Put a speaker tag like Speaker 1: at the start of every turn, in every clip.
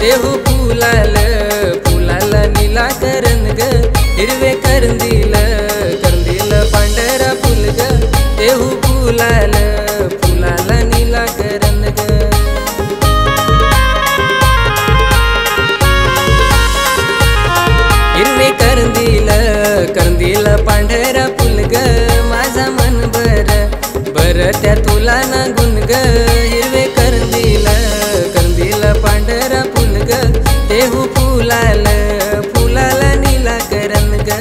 Speaker 1: देहू फुलाल फुलाला निला करन ग हिरवे करंदील करंदील पांढरा फुल ग देहू फुलाल फुलाला निला करन ग हिरवे करंदील करंदील पांढरा फुल ग माझा मन बर त्या तुला ना गुण ग हिरवे करंदील करंदील पांढरा फुल ग देहू फुलाल फुलाला निला करन ग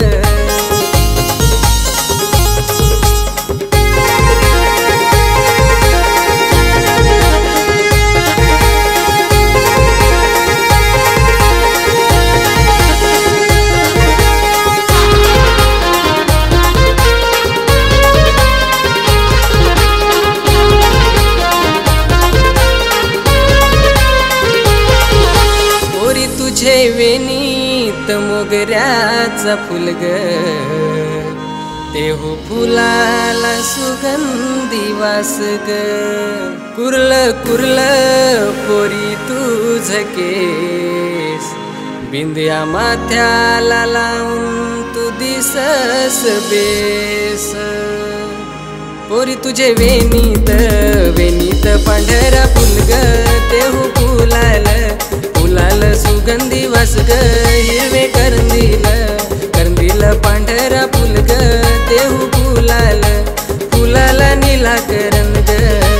Speaker 1: तुझे वेणीत मोगऱ्याचा फुल ग देहू फुलाला सुगंधी वास ग कुर्ल कुर्ल पोरी तुझ केस बिंदिया माथ्याला लावून तू दिसस बेस पोरी तुझे वेणीत वेणीत पांढरा फुल ग देहू फुलाल फुलाल सुगंधी वास ग हिरवे करंदील करंदील पांढरा फुल ग देहू फुलाल फुलाला निला करन ग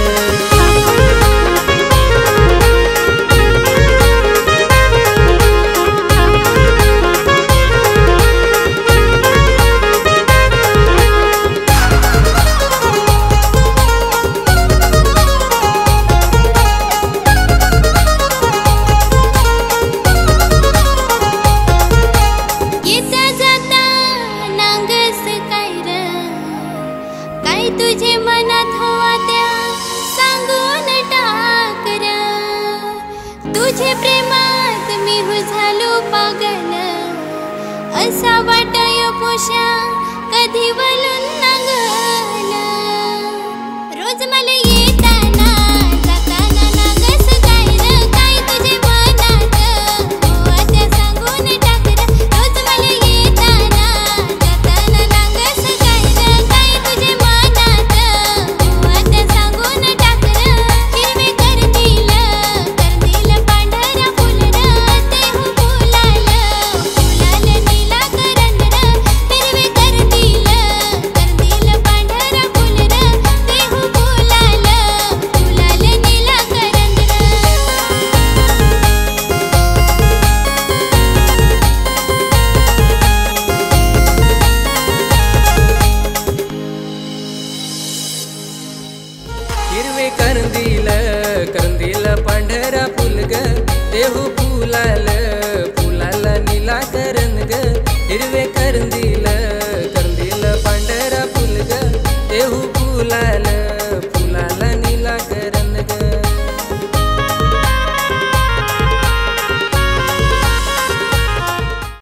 Speaker 2: तुझे मनात हवा त्या सांगून टाक र तुझे प्रेमात मी हो झालो पागल असा वाटाय पोषा कधी वलून नागल रोज मला येताना जाताना नागस काय र काय तुझे मनात हवा त्या सांगून टाक र रोज मला येताना जाताना नागस काय र काय तुझे
Speaker 1: हिरवे करंदील करंदील पांढरा फुल ग देहू फुलाल फुलाला निला करन ग हिरवे करंदील